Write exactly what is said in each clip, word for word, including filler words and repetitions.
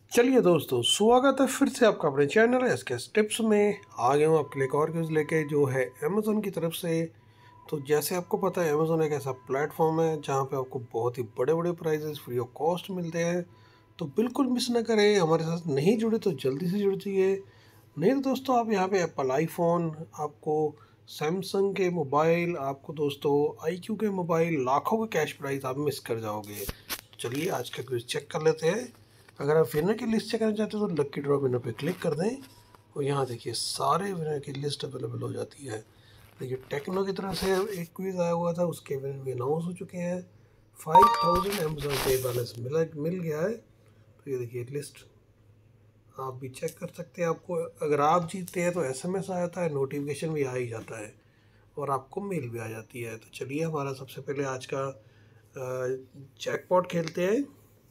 चलिए दोस्तों, स्वागत है फिर से आपका अपने चैनल एस के टिप्स में। आ गया हूँ आपके लिए एक और क्विज़ लेके, जो है अमेज़ोन की तरफ से। तो जैसे आपको पता है, अमेज़ोन एक ऐसा प्लेटफॉर्म है जहाँ पे आपको बहुत ही बड़े बड़े प्राइजेस फ्री ऑफ कॉस्ट मिलते हैं। तो बिल्कुल मिस ना करें, हमारे साथ नहीं जुड़े तो जल्दी से जुड़ जाइए। नहीं तो दोस्तों, आप यहाँ पे एप्पल आईफोन, आपको सैमसंग के मोबाइल, आपको दोस्तों आई क्यू के मोबाइल, लाखों के कैश प्राइस आप मिस कर जाओगे। चलिए आज का क्विज़ चेक कर लेते हैं। अगर आप विनर की लिस्ट चेक करना चाहते हो तो लक्की ड्रॉ विनर पे क्लिक कर दें और यहाँ देखिए सारे विनर की लिस्ट अवेलेबल हो जाती है। देखिए टेक्नो की तरफ से एक क्विज़ आया हुआ था, उसके विनर भी अनाउंस हो चुके हैं। Five thousand Amazon pay balance मिला मिल गया है। तो ये देखिए लिस्ट आप भी चेक कर सकते हैं। आपको अगर आप जीतते हैं तो एस एम एस आ जाता है, नोटिफिकेशन भी आ ही जाता है और आपको मेल भी आ जाती है। तो चलिए हमारा सबसे पहले आज का जैकपॉट खेलते हैं।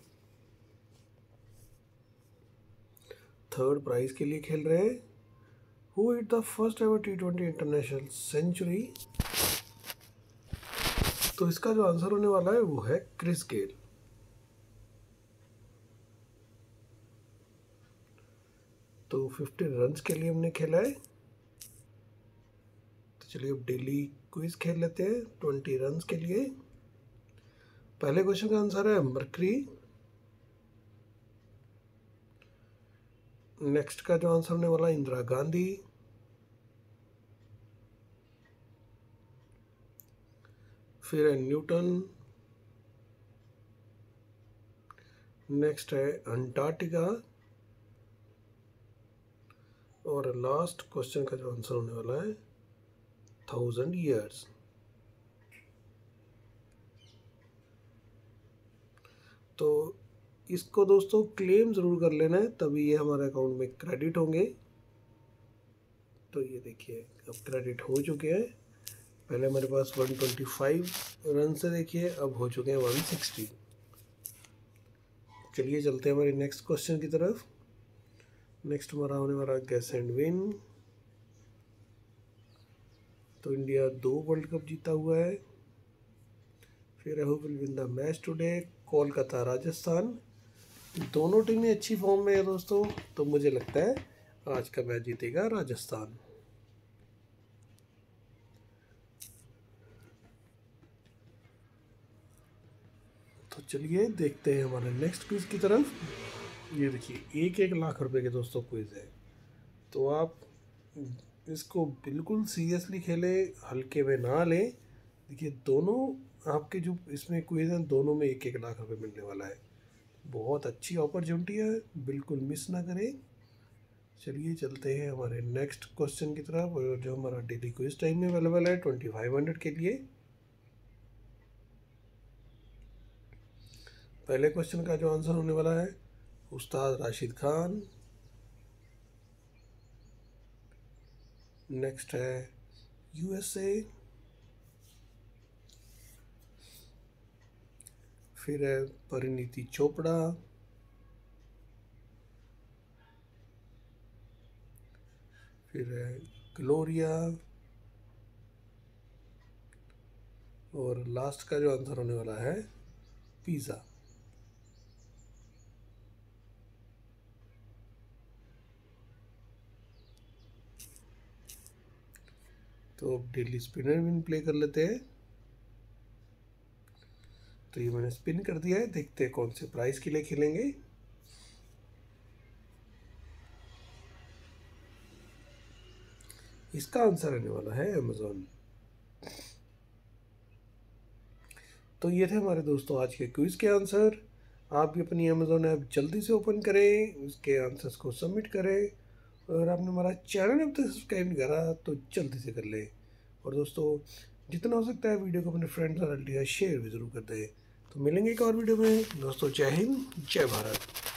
थर्ड प्राइज के लिए खेल रहे हैं। Who hit the first ever T twenty international century. तो इसका जो आंसर होने वाला है वो है क्रिस गेल। तो फिफ्टी रन्स के लिए हमने खेला है। तो चलिए अब डेली क्विज खेल लेते हैं ट्वेंटी रन्स के लिए। पहले क्वेश्चन का आंसर है मरकरी। नेक्स्ट का जो आंसर होने वाला है इंदिरा गांधी। फिर है न्यूटन। नेक्स्ट है अंटार्कटिका। और लास्ट क्वेश्चन का जो आंसर होने वाला है थाउजेंड ईयर्स। तो इसको दोस्तों क्लेम ज़रूर कर लेना है, तभी ये हमारे अकाउंट में क्रेडिट होंगे। तो ये देखिए अब क्रेडिट हो चुके हैं। पहले हमारे पास वन ट्वेंटी फाइव रन से देखिए अब हो चुके हैं वन सिक्सटी। चलिए चलते हैं हमारे नेक्स्ट क्वेश्चन की तरफ। नेक्स्ट हमारा होने वाला गेस एंड विन। तो इंडिया दो वर्ल्ड कप जीता हुआ है। फिर who will win the match today, Kolkata Rajasthan. दोनों टीमें अच्छी फॉर्म में है दोस्तों, तो मुझे लगता है आज का मैच जीतेगा राजस्थान। तो चलिए देखते हैं हमारे नेक्स्ट क्विज की तरफ। ये देखिए एक एक लाख रुपए के दोस्तों क्विज है, तो आप इसको बिल्कुल सीरियसली खेलें, हल्के में ना लें। देखिए दोनों आपके जो इसमें क्विज हैं, दोनों में एक एक लाख रुपए मिलने वाला है। बहुत अच्छी अपॉर्चुनिटी है, बिल्कुल मिस ना करें। चलिए चलते हैं हमारे नेक्स्ट क्वेश्चन की तरफ, और जो हमारा डेली क्विज टाइम में अवेलेबल है ट्वेंटी फाइव हंड्रेड के लिए। पहले क्वेश्चन का जो आंसर होने वाला है उस्ताद राशिद खान। नेक्स्ट है यूएसए। फिर है परिणीति चोपड़ा। फिर है ग्लोरिया। और लास्ट का जो आंसर होने वाला है पिज़्ज़ा। तो अब डेली स्पिनर विन प्ले कर लेते हैं। तो ये मैंने स्पिन कर दिया है, देखते हैं कौन से प्राइस के लिए खेलेंगे। इसका आंसर आने वाला है अमेज़ॉन। तो ये थे हमारे दोस्तों आज के क्विज के आंसर। आप भी अपनी अमेज़ॉन ऐप जल्दी से ओपन करें, उसके आंसर्स को सबमिट करें। और आपने हमारा चैनल अब तक सब्सक्राइब नहीं करा तो जल्दी से कर लें। और दोस्तों जितना हो सकता है वीडियो को अपने फ्रेंड्स और रिलेटिव शेयर भी ज़रूर कर दें। तो मिलेंगे एक और वीडियो में दोस्तों। जय हिंद, जय भारत।